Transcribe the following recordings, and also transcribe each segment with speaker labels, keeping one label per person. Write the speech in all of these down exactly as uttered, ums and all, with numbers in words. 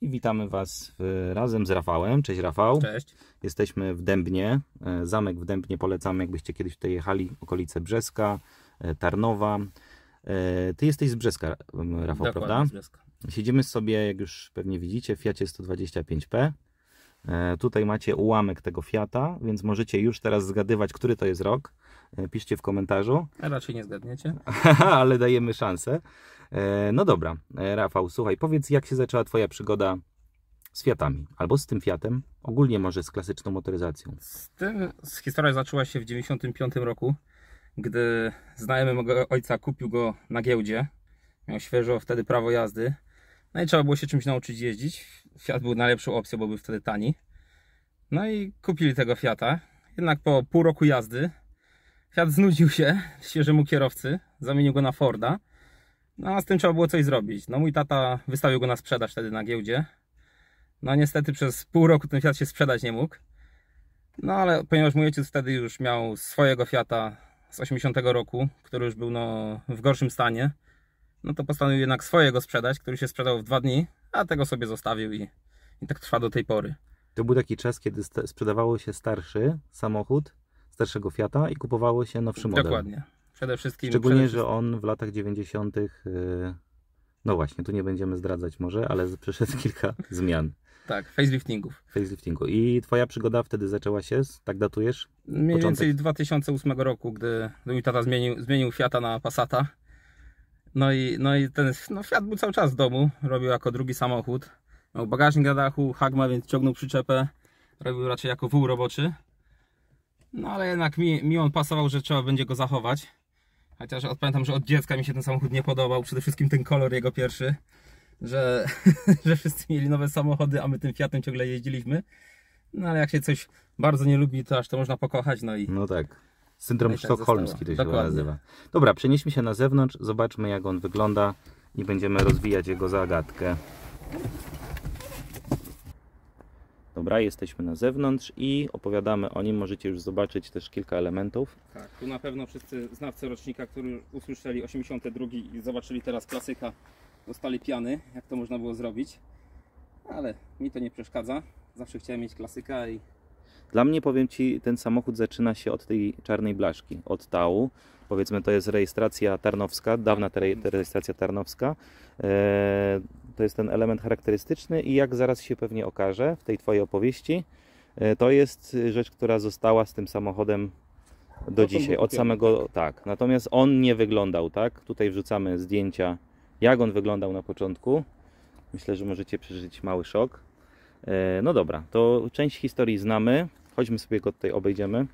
Speaker 1: i witamy Was razem z Rafałem. Cześć Rafał.
Speaker 2: Cześć.
Speaker 1: Jesteśmy w Dębnie. Zamek w Dębnie polecamy, jakbyście kiedyś tutaj jechali, okolice Brzeska, Tarnowa. Ty jesteś z Brzeska, Rafał,
Speaker 2: Dokładnie,
Speaker 1: prawda?
Speaker 2: z Brzeska.
Speaker 1: Siedzimy sobie, jak już pewnie widzicie, w Fiacie sto dwadzieścia pięć P. Tutaj macie ułamek tego Fiata, więc możecie już teraz zgadywać, który to jest rok. Piszcie w komentarzu.
Speaker 2: A raczej nie zgadniecie.
Speaker 1: Ale dajemy szansę. No dobra, Rafał, słuchaj, powiedz, jak się zaczęła Twoja przygoda z Fiatami, albo z tym Fiatem, ogólnie może z klasyczną motoryzacją.
Speaker 2: Z tym z historia zaczęła się w dziewięćdziesiątym piątym roku, gdy znajomy mojego ojca kupił go na giełdzie. Miał świeżo wtedy prawo jazdy. No i trzeba było się czymś nauczyć jeździć. Fiat był najlepszą opcją, bo był wtedy tani. No i kupili tego Fiata. Jednak po pół roku jazdy Fiat znudził się świeżemu kierowcy, zamienił go na Forda. No a z tym trzeba było coś zrobić. No mój tata wystawił go na sprzedaż wtedy na giełdzie. No niestety przez pół roku ten Fiat się sprzedać nie mógł. No ale ponieważ mój ojciec wtedy już miał swojego Fiata z osiemdziesiątego roku, który już był no, w gorszym stanie, no to postanowił jednak swojego sprzedać, który się sprzedał w dwa dni, a tego sobie zostawił i, i tak trwa do tej pory.
Speaker 1: To był taki czas, kiedy sprzedawało się starszy samochód, starszego Fiata i kupowało się nowszy model.
Speaker 2: Dokładnie. Przede wszystkim...
Speaker 1: Szczególnie,
Speaker 2: przede
Speaker 1: że
Speaker 2: wszystkim...
Speaker 1: on w latach dziewięćdziesiątych, no właśnie, tu nie będziemy zdradzać może, ale przeszedł kilka zmian.
Speaker 2: Tak, faceliftingów.
Speaker 1: Faceliftingu. I Twoja przygoda wtedy zaczęła się, tak datujesz?
Speaker 2: Mniej
Speaker 1: Początek...
Speaker 2: więcej dwa tysiące ósmego roku, gdy, gdy mój tata zmienił, zmienił Fiata na Passata. No i, no i ten no Fiat był cały czas w domu, robił jako drugi samochód. Miał bagażnik na dachu, hagma, więc ciągnął przyczepę. Robił raczej jako wół roboczy. No ale jednak mi, mi on pasował, że trzeba będzie go zachować. Chociaż pamiętam, że od dziecka mi się ten samochód nie podobał. Przede wszystkim ten kolor jego pierwszy. Że, że wszyscy mieli nowe samochody, a my tym Fiatem ciągle jeździliśmy. No ale jak się coś bardzo nie lubi, to aż to można pokochać. No i
Speaker 1: no tak. Syndrom
Speaker 2: no tak
Speaker 1: sztokholmski to się
Speaker 2: Dokładnie.
Speaker 1: nazywa. Dobra, przenieśmy się na zewnątrz, zobaczmy jak on wygląda i będziemy rozwijać jego zagadkę. Dobra, jesteśmy na zewnątrz i opowiadamy o nim. Możecie już zobaczyć też kilka elementów.
Speaker 2: Tak, tu na pewno wszyscy znawcy rocznika, którzy usłyszeli osiemdziesiąty drugi i zobaczyli teraz klasyka, dostali piany, jak to można było zrobić. Ale mi to nie przeszkadza. Zawsze chciałem mieć klasyka i...
Speaker 1: Dla mnie, powiem Ci, ten samochód zaczyna się od tej czarnej blaszki, od tału. Powiedzmy, to jest rejestracja tarnowska, dawna te rejestracja tarnowska. Eee, to jest ten element charakterystyczny i jak zaraz się pewnie okaże w tej Twojej opowieści, e, to jest rzecz, która została z tym samochodem do dzisiaj, od samego, tak. Natomiast on nie wyglądał tak. Tutaj wrzucamy zdjęcia, jak on wyglądał na początku. Myślę, że możecie przeżyć mały szok. E, no dobra, to część historii znamy. Chodźmy sobie go tutaj obejdziemy.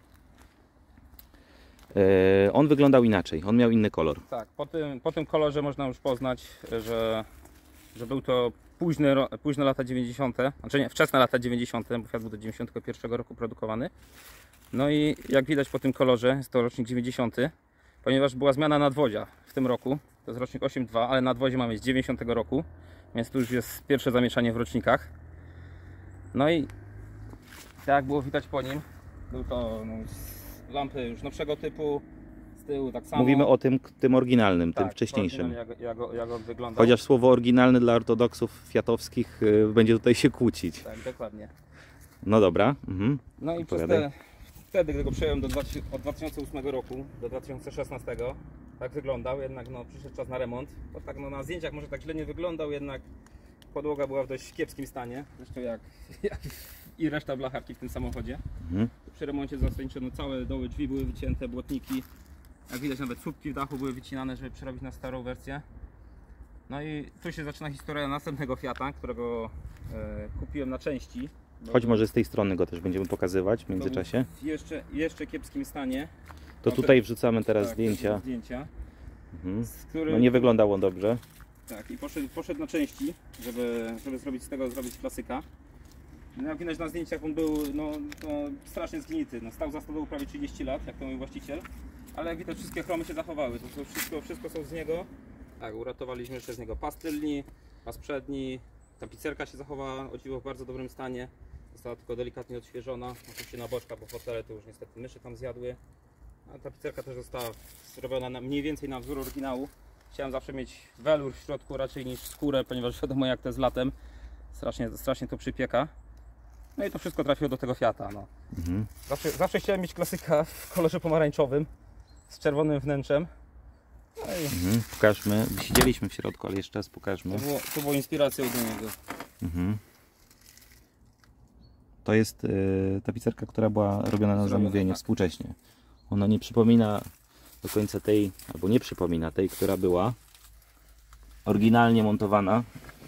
Speaker 1: E, on wyglądał inaczej, on miał inny kolor.
Speaker 2: Tak, po tym, po tym kolorze można już poznać, że, że był to późne, późne lata dziewięćdziesiąte, znaczy nie, wczesne lata dziewięćdziesiąte, bo Fiat był do dziewięćdziesiątego pierwszego roku produkowany. No i jak widać po tym kolorze, jest to rocznik dziewięćdziesiąty, ponieważ była zmiana nadwozia w tym roku. To jest rocznik osiem dwa, ale nadwozie mamy z dziewięćdziesiątego roku, więc tu już jest pierwsze zamieszanie w rocznikach. No i tak jak było widać po nim, był to no, lampy już nowszego typu, z tyłu tak samo.
Speaker 1: Mówimy o tym, tym oryginalnym,
Speaker 2: tak,
Speaker 1: tym wcześniejszym.
Speaker 2: Jak, jak, jak on wyglądał.
Speaker 1: Chociaż słowo oryginalny dla ortodoksów fiatowskich y, będzie tutaj się kłócić.
Speaker 2: Tak, dokładnie.
Speaker 1: No dobra. Mhm.
Speaker 2: No i przez te, wtedy, gdy go przejąłem do, od dwa tysiące ósmego roku do dwa tysiące szesnastego, tak wyglądał, jednak no, przyszedł czas na remont. Bo tak no, na zdjęciach może tak źle nie wyglądał, jednak podłoga była w dość kiepskim stanie, zresztą jak, jak i reszta blacharki w tym samochodzie. Mhm. Przy remoncie zasadniczo całe doły drzwi były wycięte, błotniki, jak widać nawet słupki w dachu były wycinane, żeby przerobić na starą wersję. No i tu się zaczyna historia następnego Fiata, którego e, kupiłem na części.
Speaker 1: Choć może z tej strony go też będziemy pokazywać w międzyczasie.
Speaker 2: W jeszcze, jeszcze kiepskim stanie.
Speaker 1: To tutaj wrzucamy teraz
Speaker 2: tak,
Speaker 1: zdjęcia.
Speaker 2: zdjęcia
Speaker 1: Mhm.
Speaker 2: z którym...
Speaker 1: No nie wyglądało on dobrze.
Speaker 2: Tak, i poszedł, poszedł na części, żeby, żeby zrobić z tego zrobić klasyka. No jak widać na zdjęciach, on był no, no, strasznie zgnity. No, stał za stodół prawie trzydzieści lat, jak to mój właściciel. Ale jak widać, wszystkie chromy się zachowały. To wszystko, wszystko są z niego. Tak, uratowaliśmy jeszcze z niego pas tylni, pas przedni. Tapicerka się zachowała, o dziwo w bardzo dobrym stanie. Została tylko delikatnie odświeżona. Oczywiście na boczka, bo fotele to już niestety myszy tam zjadły. A tapicerka też została zrobiona na, mniej więcej na wzór oryginału. Chciałem zawsze mieć welur w środku raczej niż skórę, ponieważ wiadomo jak to jest latem. Strasznie, strasznie to przypieka. No i to wszystko trafiło do tego Fiata. No.
Speaker 1: Mhm.
Speaker 2: Zawsze, zawsze chciałem mieć klasyka w kolorze pomarańczowym z czerwonym wnętrzem. No i
Speaker 1: Mhm. Pokażmy. Siedzieliśmy w środku, ale jeszcze raz pokażmy.
Speaker 2: to było, to było inspiracją do niego.
Speaker 1: Mhm. To jest y, tapicerka, która była robiona na zamówienie,
Speaker 2: tak.
Speaker 1: współcześnie. Ona nie przypomina do końca tej, albo nie przypomina tej, która była oryginalnie montowana.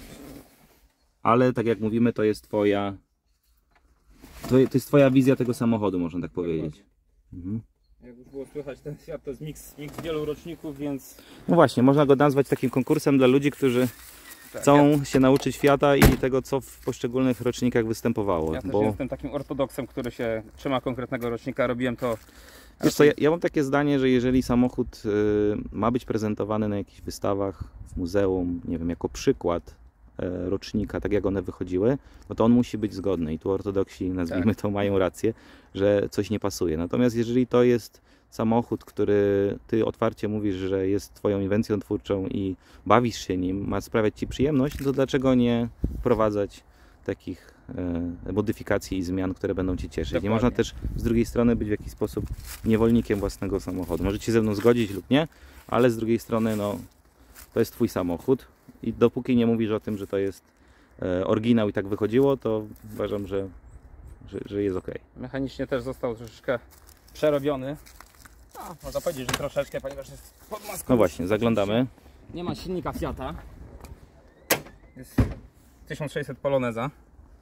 Speaker 1: Ale tak jak mówimy, to jest twoja to, to jest twoja wizja tego samochodu, można tak powiedzieć. Mhm.
Speaker 2: Jak już było słychać, ten Fiat to jest miks, miks wielu roczników, więc
Speaker 1: No właśnie, można go nazwać takim konkursem dla ludzi, którzy
Speaker 2: tak,
Speaker 1: chcą
Speaker 2: ja,
Speaker 1: się nauczyć Fiata i tego, co w poszczególnych rocznikach występowało.
Speaker 2: ja też
Speaker 1: bo...
Speaker 2: jestem takim ortodoksem, który się trzyma konkretnego rocznika. Robiłem to.
Speaker 1: Wiesz co, ja, ja mam takie zdanie, że jeżeli samochód y, ma być prezentowany na jakichś wystawach, w muzeum, nie wiem, jako przykład y, rocznika, tak jak one wychodziły, no to on musi być zgodny i tu ortodoksi, nazwijmy to, mają rację, że coś nie pasuje. Natomiast jeżeli to jest samochód, który ty otwarcie mówisz, że jest twoją inwencją twórczą i bawisz się nim, ma sprawiać ci przyjemność, to dlaczego nie wprowadzać takich e, modyfikacji i zmian, które będą cię cieszyć.
Speaker 2: Dokładnie.
Speaker 1: Nie można też z drugiej strony być w jakiś sposób niewolnikiem własnego samochodu. Możecie się ze mną zgodzić lub nie, ale z drugiej strony no, to jest twój samochód i dopóki nie mówisz o tym, że to jest e, oryginał i tak wychodziło, to uważam, że, że, że jest ok.
Speaker 2: Mechanicznie też został troszeczkę przerobiony. No, można powiedzieć, że troszeczkę, ponieważ jest pod maską.
Speaker 1: No właśnie, zaglądamy.
Speaker 2: Nie ma silnika Fiata. Jest tysiąc sześćset Poloneza.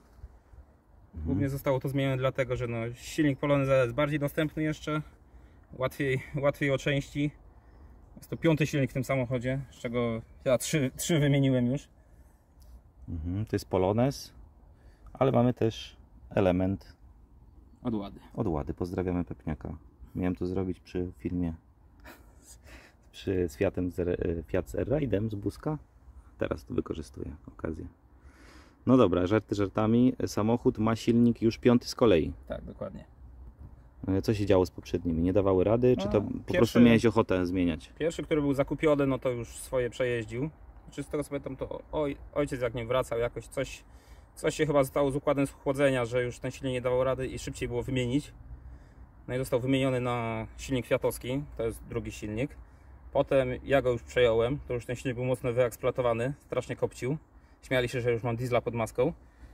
Speaker 2: Głównie zostało to zmienione dlatego, że no, silnik Poloneza jest bardziej dostępny jeszcze. Łatwiej, łatwiej o części. Jest to piąty silnik w tym samochodzie, z czego ja trzy, trzy wymieniłem już.
Speaker 1: Mhm, to jest Polonez, ale mamy też element
Speaker 2: Od Łady.
Speaker 1: od Łady. Pozdrawiamy Pepniaka. Miałem to zrobić przy filmie przy z Fiatem z, Fiat z Air-Ride'em z Buska. Teraz to wykorzystuję okazję. No dobra, żarty żartami. Samochód ma silnik już piąty z kolei.
Speaker 2: Tak, dokładnie.
Speaker 1: Co się działo z poprzednimi? Nie dawały rady? Czy to
Speaker 2: No,
Speaker 1: po
Speaker 2: pierwszy-
Speaker 1: prostu miałeś ochotę zmieniać?
Speaker 2: Pierwszy, który był zakupiony, no to już swoje przejeździł. Czy z tego sobie tam to oj, ojciec jak nie wracał, jakoś coś, coś się chyba stało z układem schłodzenia, że już ten silnik nie dawał rady i szybciej było wymienić. No i został wymieniony na silnik fiatowski, to jest drugi silnik. Potem ja go już przejąłem, to już ten silnik był mocno wyeksploatowany, strasznie kopcił. Śmiali się, że już mam diesla pod maską.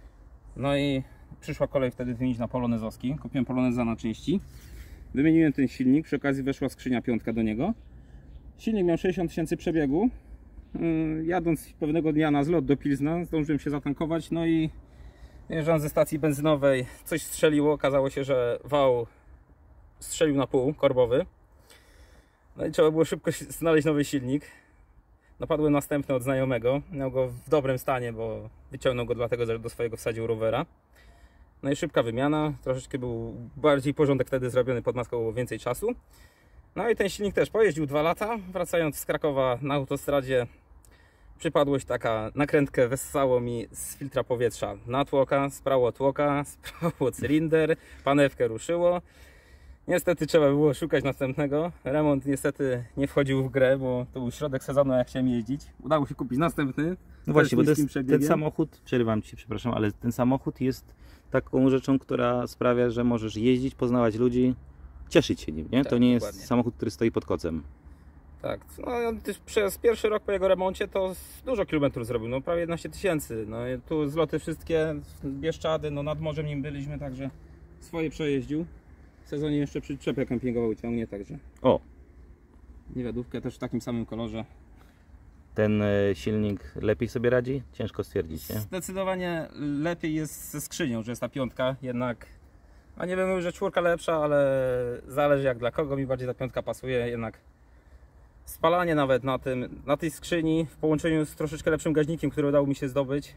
Speaker 2: No i przyszła kolej wtedy wymienić na polonezowski. Kupiłem poloneza na części. Wymieniłem ten silnik, przy okazji weszła skrzynia piątka do niego. Silnik miał sześćdziesiąt tysięcy przebiegu. Yy, Jadąc pewnego dnia na zlot do Pilzna, zdążyłem się zatankować, no i jeżdżąc ze stacji benzynowej, coś strzeliło. Okazało się, że wał strzelił na pół, korbowy. No i trzeba było szybko znaleźć nowy silnik. Napadłem następny od znajomego. Miał go w dobrym stanie, bo wyciągnął go dlatego, że do swojego wsadził rowera. No i szybka wymiana. Troszeczkę był bardziej porządek wtedy zrobiony, pod maską było więcej czasu. No i ten silnik też pojeździł dwa lata. Wracając z Krakowa na autostradzie, przypadłość taka, nakrętkę wessało mi z filtra powietrza na tłoka, sprało tłoka, sprało cylinder, panewkę ruszyło. Niestety trzeba było szukać następnego. Remont niestety nie wchodził w grę, bo to był środek sezonu, jak chciałem jeździć. Udało się kupić następny.
Speaker 1: No właśnie, bo to
Speaker 2: niskim
Speaker 1: jest, ten
Speaker 2: przebiegiem.
Speaker 1: samochód, przerywam Ci, przepraszam, ale ten samochód jest taką rzeczą, która sprawia, że możesz jeździć, poznawać ludzi, cieszyć się nim, nie?
Speaker 2: Tak,
Speaker 1: To nie jest
Speaker 2: dokładnie.
Speaker 1: samochód, który stoi pod kocem.
Speaker 2: Tak, no też przez pierwszy rok po jego remoncie to dużo kilometrów zrobił, no prawie jedenaście tysięcy. No i tu zloty wszystkie, Bieszczady, no nad morzem nim byliśmy, także swoje przejeździł. W sezonie jeszcze przyczepę kempingową ciągnie, także
Speaker 1: O,
Speaker 2: niewiadówkę też w takim samym kolorze.
Speaker 1: ten e, silnik lepiej sobie radzi? Ciężko stwierdzić, nie?
Speaker 2: Zdecydowanie lepiej jest ze skrzynią, że jest ta piątka, jednak, a nie bym mówił, że czwórka lepsza, ale zależy jak dla kogo, mi bardziej ta piątka pasuje, jednak spalanie nawet na tym, na tej skrzyni w połączeniu z troszeczkę lepszym gaźnikiem, który udało mi się zdobyć.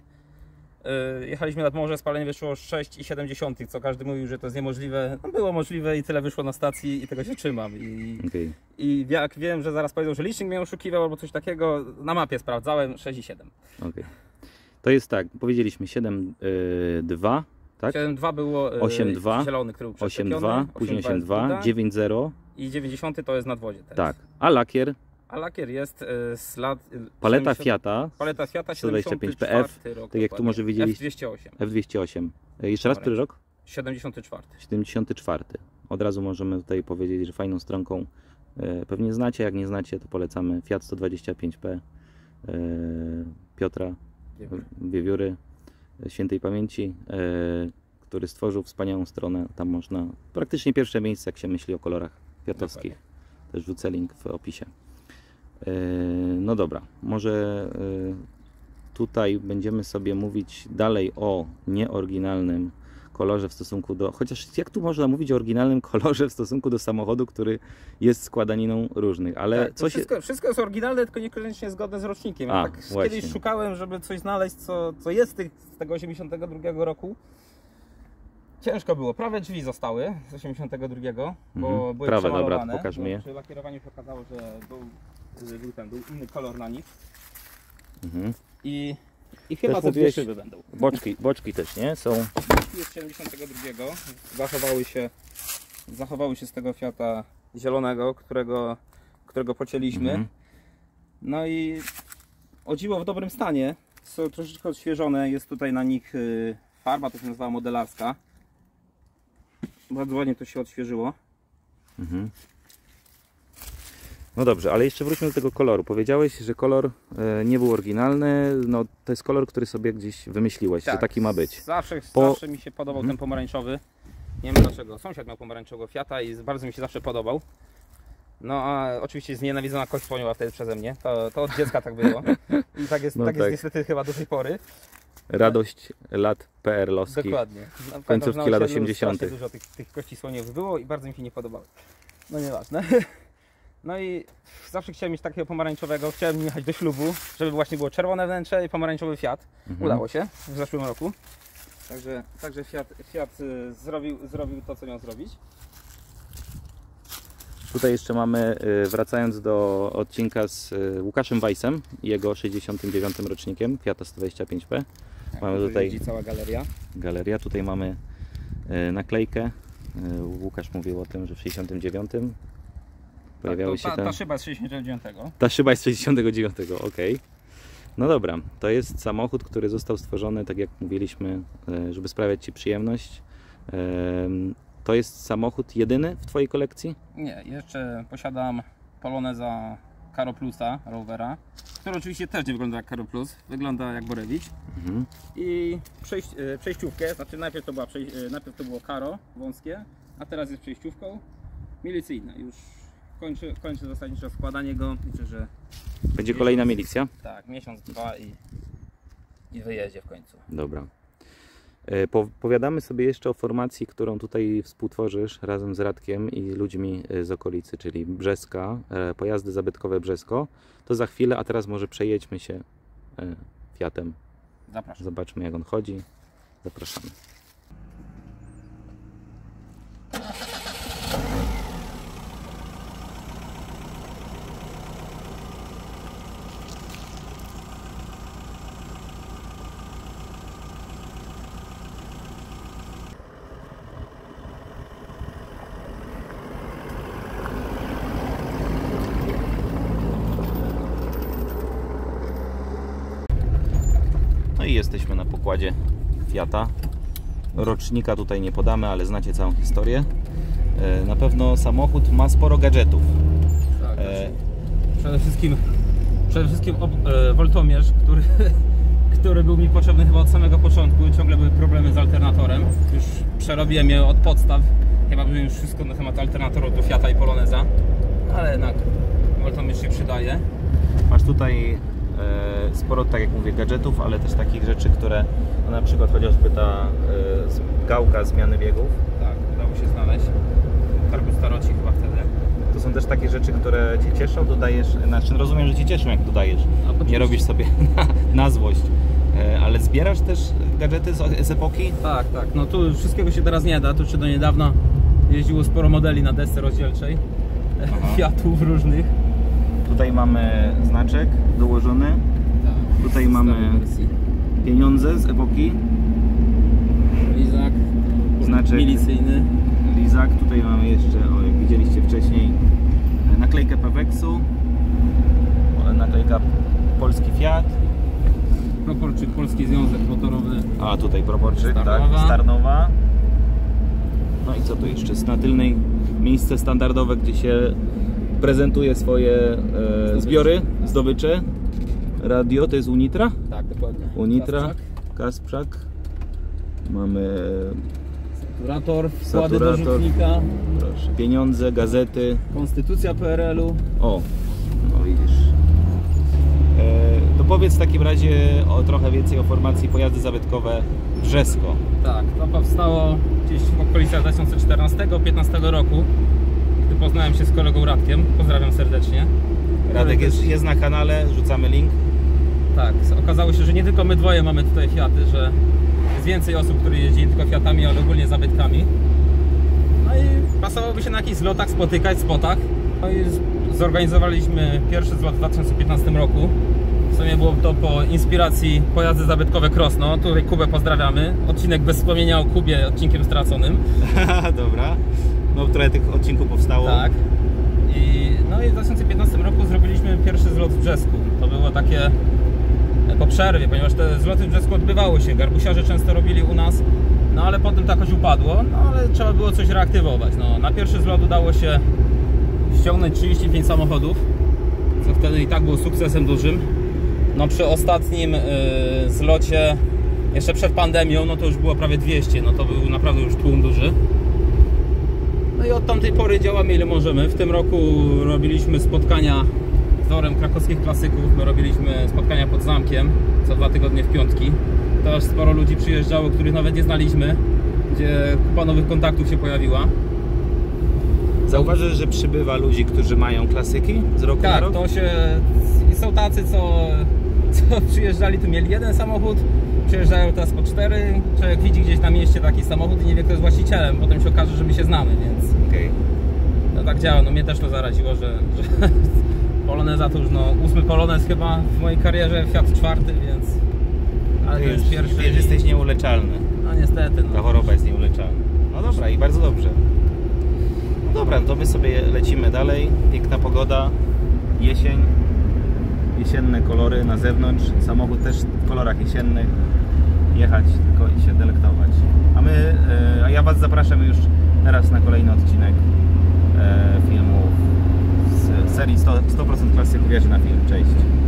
Speaker 2: Yy, jechaliśmy nad morze, spalenie wyszło sześć przecinek siedem, co każdy mówił, że to jest niemożliwe. No było możliwe i tyle wyszło na stacji i tego się trzymam. I,
Speaker 1: Okay.
Speaker 2: i jak wiem, że zaraz powiedzą, że licznik mnie oszukiwał albo coś takiego, na mapie sprawdzałem sześć przecinek siedem.
Speaker 1: Okay. To jest tak, powiedzieliśmy siedem dwa, tak?
Speaker 2: siedem dwa było yy,
Speaker 1: osiem dwa,
Speaker 2: zielony, który był
Speaker 1: osiem
Speaker 2: przeszczepiony,
Speaker 1: dwa, później osiem
Speaker 2: jest
Speaker 1: dwa,
Speaker 2: druga
Speaker 1: dziewięć zero,
Speaker 2: i dziewięćdziesiąty to jest nadwozie teraz.
Speaker 1: tak. A lakier
Speaker 2: A lakier jest y, z lat... Y,
Speaker 1: Paleta
Speaker 2: siedemdziesiąt
Speaker 1: Fiata,
Speaker 2: Paleta Fiata
Speaker 1: sto dwadzieścia pięć P F,
Speaker 2: rok,
Speaker 1: tak jak tu może widzieliście.
Speaker 2: F dwieście osiem.
Speaker 1: F dwieście osiem. E, Jeszcze raz, który rok?
Speaker 2: siedemdziesiąty czwarty.
Speaker 1: siedemdziesiąty czwarty. Od razu możemy tutaj powiedzieć, że fajną stronką e, pewnie znacie, jak nie znacie, to polecamy Fiat sto dwadzieścia pięć P e, Piotra
Speaker 2: Wiewióry.
Speaker 1: Wiewióry e, świętej pamięci, e, który stworzył wspaniałą stronę. Tam można, praktycznie pierwsze miejsce, jak się myśli o kolorach fiatowskich.
Speaker 2: Dokładnie.
Speaker 1: Też wrzucę link w opisie. E, no dobra, może e, tutaj będziemy sobie mówić dalej o nieoryginalnym kolorze w stosunku do... Chociaż jak tu można mówić o oryginalnym kolorze w stosunku do samochodu, który jest składaniną różnych, ale
Speaker 2: Tak,
Speaker 1: co
Speaker 2: wszystko,
Speaker 1: się...
Speaker 2: wszystko jest oryginalne, tylko niekoniecznie zgodne z rocznikiem. Ja
Speaker 1: A,
Speaker 2: tak
Speaker 1: właśnie.
Speaker 2: kiedyś szukałem, żeby coś znaleźć, co, co jest z, tych, z tego osiemdziesiątego drugiego roku. Ciężko było. Prawe drzwi zostały z osiemdziesiątego drugiego, bo
Speaker 1: Mhm.
Speaker 2: były
Speaker 1: Prawe,
Speaker 2: przemalowane.
Speaker 1: dobra, pokażmy je.
Speaker 2: Przy lakierowaniu się okazało, że był, był, ten, był inny kolor na nich.
Speaker 1: Mhm.
Speaker 2: I, i chyba
Speaker 1: Też
Speaker 2: te dwie
Speaker 1: mówiłeś-
Speaker 2: szyby będą.
Speaker 1: Boczki, boczki też, nie? Są...
Speaker 2: Tu jest siedemdziesiątego drugiego. Zachowały się, zachowały się z tego Fiata zielonego, którego, którego pocięliśmy.
Speaker 1: Mhm.
Speaker 2: No i o dziwo w dobrym stanie. Są troszeczkę odświeżone. Jest tutaj na nich y, farba, to się nazywa modelarska. Bardzo ładnie to się odświeżyło.
Speaker 1: Mhm. No dobrze, ale jeszcze wróćmy do tego koloru. Powiedziałeś, że kolor e, nie był oryginalny. No, to jest kolor, który sobie gdzieś wymyśliłeś, że taki ma być.
Speaker 2: Zawsze,
Speaker 1: Po-
Speaker 2: zawsze mi się podobał
Speaker 1: Mhm.
Speaker 2: ten pomarańczowy. Nie wiem dlaczego. Sąsiad miał pomarańczowego Fiata i bardzo mi się zawsze podobał. No a oczywiście znienawidzona kość słoniowa wtedy przeze mnie. To, to od dziecka tak było. I tak jest,
Speaker 1: No
Speaker 2: tak
Speaker 1: tak.
Speaker 2: jest niestety chyba do tej pory.
Speaker 1: Radość lat P R L owskich.
Speaker 2: Dokładnie. No,
Speaker 1: Końcówki
Speaker 2: pamiętam, że na
Speaker 1: lat
Speaker 2: osiedlu
Speaker 1: osiemdziesiątych.
Speaker 2: strasznie dużo tych, tych kości słoniowych było i bardzo mi się nie podobały. No nieważne. No i zawsze chciałem mieć takiego pomarańczowego. Chciałem jechać do ślubu, żeby właśnie było czerwone wnętrze i pomarańczowy Fiat.
Speaker 1: Mhm.
Speaker 2: Udało się w zeszłym roku. Także, także Fiat, Fiat y, zrobił, zrobił to, co miał zrobić.
Speaker 1: Tutaj jeszcze mamy, y, wracając do odcinka z y, Łukaszem Weissem i jego sześćdziesiątym dziewiątym rocznikiem Fiata sto dwadzieścia pięć P. Mamy
Speaker 2: Tu
Speaker 1: tutaj
Speaker 2: jeździ cała galeria.
Speaker 1: galeria, tutaj mamy y, naklejkę. Y, Łukasz mówił o tym, że w sześćdziesiątym dziewiątym pojawiały
Speaker 2: Tak,
Speaker 1: się
Speaker 2: to,
Speaker 1: te...
Speaker 2: ta, ta szyba z sześćdziesiątego dziewiątego.
Speaker 1: Ta szyba jest z sześćdziesiątego dziewiątego, ok. No dobra, to jest samochód, który został stworzony, tak jak mówiliśmy, e, żeby sprawiać Ci przyjemność. Em, To jest samochód jedyny w Twojej kolekcji?
Speaker 2: Nie, jeszcze posiadam Poloneza Karo Plusa, Rovera, który oczywiście też nie wygląda jak Karo Plus, wygląda jak Borewicz.
Speaker 1: Mhm.
Speaker 2: I przejść, e, przejściówkę, znaczy najpierw to, była przej, e, najpierw to było Karo wąskie, a teraz jest przejściówką milicyjna. Już kończy, kończy zasadniczo składanie go. Liczę, że
Speaker 1: Będzie kolejna milicja?
Speaker 2: tak, miesiąc, dwa i, i wyjedzie w końcu.
Speaker 1: Dobra. E, po- Powiadamy sobie jeszcze o formacji, którą tutaj współtworzysz razem z Radkiem i ludźmi e, z okolicy, czyli Brzeska, e, pojazdy zabytkowe Brzesko. To za chwilę, a teraz może przejedźmy się e, Fiatem.
Speaker 2: Zapraszam.
Speaker 1: Zobaczmy, jak on chodzi. Zapraszamy. No i jesteśmy na pokładzie Fiata. Rocznika tutaj nie podamy, ale znacie całą historię. E, Na pewno samochód ma sporo gadżetów.
Speaker 2: Tak,
Speaker 1: E,
Speaker 2: Przede wszystkim, przede wszystkim ob, e, woltomierz, który, który był mi potrzebny chyba od samego początku. Ciągle były problemy z alternatorem. Już przerobiłem je od podstaw. Chyba wiem już wszystko na temat alternatorów do Fiata i Poloneza. Ale jednak woltomierz się przydaje.
Speaker 1: Masz tutaj e, sporo, tak jak mówię, gadżetów, ale też takich rzeczy, które no na przykład chociażby ta e, z- gałka zmiany biegów.
Speaker 2: Tak, udało się znaleźć. Targu staroci chyba wtedy.
Speaker 1: To są też takie rzeczy, które Cię cieszą, dodajesz, znaczy rozumiem, że Cię cieszą, jak dodajesz. Nie
Speaker 2: oczywiście.
Speaker 1: robisz sobie na, na złość. E, ale zbierasz też gadżety z, z epoki?
Speaker 2: Tak, tak. No tu wszystkiego się teraz nie da. Tu czy do niedawna jeździło sporo modeli na desce rozdzielczej.
Speaker 1: Aha.
Speaker 2: Fiatów różnych.
Speaker 1: Tutaj mamy znaczek dołożony.
Speaker 2: Tak.
Speaker 1: Tutaj mamy pieniądze z epoki.
Speaker 2: Lizak.
Speaker 1: Znaczek
Speaker 2: Milicyjny.
Speaker 1: Lizak. Tutaj mamy jeszcze, o, jak widzieliście wcześniej, naklejkę Peweksu. naklejka Polski Fiat.
Speaker 2: Proporczyk Polski Związek Motorowy.
Speaker 1: A tutaj proporczyk,
Speaker 2: Starnowa.
Speaker 1: tak, Starnowa. No i co tu jeszcze? Z na tylnej miejsce standardowe, gdzie się prezentuje swoje e, zbiory, zdobycze. Radio to jest Unitra?
Speaker 2: Tak, dokładnie.
Speaker 1: Unitra,
Speaker 2: Kasprzak.
Speaker 1: Kasprzak. Mamy
Speaker 2: Saturator, wkłady do
Speaker 1: Saturator.
Speaker 2: rzutnika.
Speaker 1: proszę, pieniądze, gazety.
Speaker 2: Konstytucja P R L u.
Speaker 1: O, no widzisz. E, to powiedz w takim razie o trochę więcej o formacji Pojazdy Zabytkowe Brzesko.
Speaker 2: Tak, to powstało gdzieś w okolicach dwa tysiące czternastego do piętnastego roku, gdy poznałem się z kolegą Radkiem. Pozdrawiam serdecznie.
Speaker 1: Radek jest, jest na kanale, rzucamy link.
Speaker 2: Tak, okazało się, że nie tylko my dwoje mamy tutaj Fiaty, że jest więcej osób, które jeździ nie tylko Fiatami, ale ogólnie zabytkami. No i pasowałoby się na jakichś zlotach spotykać, spotach. No i zorganizowaliśmy pierwszy zlot w dwa tysiące piętnastym roku. W sumie było to po inspiracji Pojazdy Zabytkowe Krosno. Tutaj Kubę pozdrawiamy. Odcinek bez wspomnienia o Kubie, odcinkiem straconym.
Speaker 1: Dobra, no trochę tych odcinków powstało.
Speaker 2: Tak. I, no i w dwa tysiące piętnastym roku zrobiliśmy pierwszy zlot w Brzesku. To było takie po przerwie, ponieważ te zloty w Brzesku odbywały się. Garbusiarze często robili u nas, no ale potem to jakoś upadło, no ale trzeba było coś reaktywować. No, na pierwszy zlot udało się ściągnąć trzydzieści pięć samochodów, co wtedy i tak było sukcesem dużym. No przy ostatnim yy, zlocie, jeszcze przed pandemią, no to już było prawie dwieście, no to był naprawdę już tłum duży. No i od tamtej pory działamy ile możemy. W tym roku robiliśmy spotkania wzorem krakowskich klasyków. My robiliśmy spotkania pod zamkiem co dwa tygodnie w piątki. Teraz sporo ludzi przyjeżdżało, których nawet nie znaliśmy, gdzie kupa nowych kontaktów się pojawiła.
Speaker 1: Zauważysz, że przybywa ludzi, którzy mają klasyki z roku na
Speaker 2: Tak,
Speaker 1: rok?
Speaker 2: to się... I są tacy, co, co przyjeżdżali, tu mieli jeden samochód, przyjeżdżają teraz po cztery. Człowiek widzi gdzieś na mieście taki samochód i nie wie, kto jest właścicielem. Potem się okaże, że my się znamy, więc...
Speaker 1: Okay.
Speaker 2: No tak działa, no mnie też to zaraziło, że, że Poloneza to już no ósmy Polonez chyba w mojej karierze, Fiat czwarty, więc... Ale to
Speaker 1: Ty
Speaker 2: jest
Speaker 1: już,
Speaker 2: pierwszy...
Speaker 1: wiesz, jesteś nieuleczalny.
Speaker 2: No niestety,
Speaker 1: Ta
Speaker 2: no.
Speaker 1: choroba jest nieuleczalna. No dobra, i bardzo dobrze. No dobra, to my sobie lecimy dalej. Piękna pogoda, jesień, jesienne kolory na zewnątrz. Samochód też w kolorach jesiennych. Jechać tylko i się delektować. A my, a ja Was zapraszam już teraz na kolejny odcinek filmu z serii sto procent klasyków. Jerzy na film. Cześć.